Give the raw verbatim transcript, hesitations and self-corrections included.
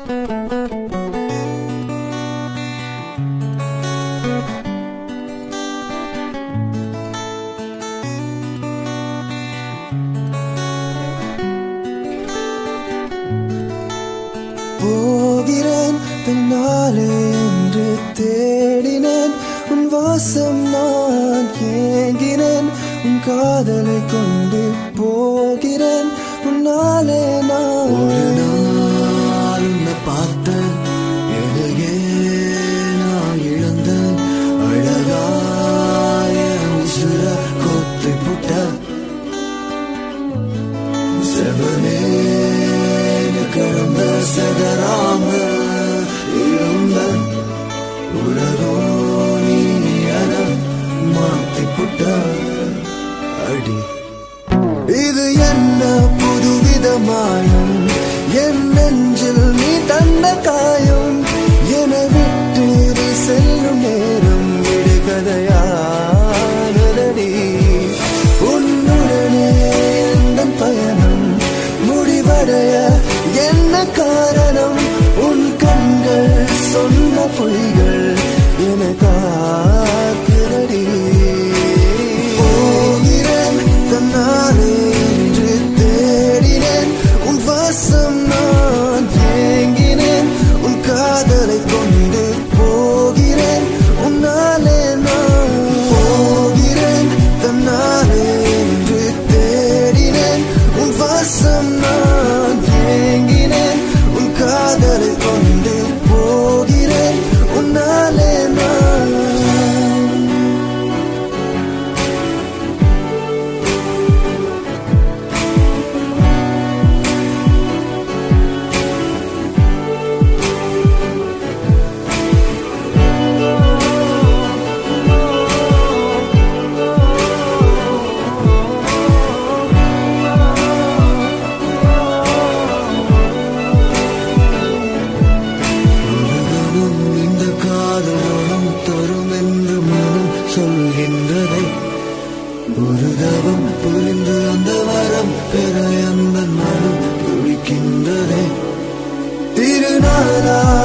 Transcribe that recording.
போகிறேன் பின்னாலே என்று தேடினேன் உன் வாசம் நான் ஏங்கினேன் உன் காதலை கொண்டு போகிறேன் உன்னாலே நான் ஒரு நாள் உன்னை பார்த்தேன் எதையே நான் இழந்தேன் அழகாய உசுர கொத்தி புட்ட செவனே கடந்த சதராம இருந்த உலகோ நீ என மாத்தி புட்ட அடி இது என்ன புதுவிதமாயும் என் நெஞ்சில் நீ தந்த காயம் என விட்டு நீ செல்லும் நேரம் விடுகதையானதடி உன்னுடனே எந்த பயணம் முடிவடைய என்ன காரணம் உன் கண்கள் சொன்ன பொய்கள் என காக்கிறடி போகிறேன் தன்னாலே என்று தேடினேன் உன் வாசம் நான் ஏங்கினேன் உன் காதலை கொண்டு போகிறேன் உன்னாலே நான் போகிறேன் தன்னாலே என்று தேடினேன் உன் வாசம் நான் ஏங்கினேன் உன் காதலை கொண்டு போகிறேன் உன்னாலே நான் ஒரு தவம் புரிந்து அந்த வரம் பெற அந்த மனம் துடிக்கின்றதே திருநாளா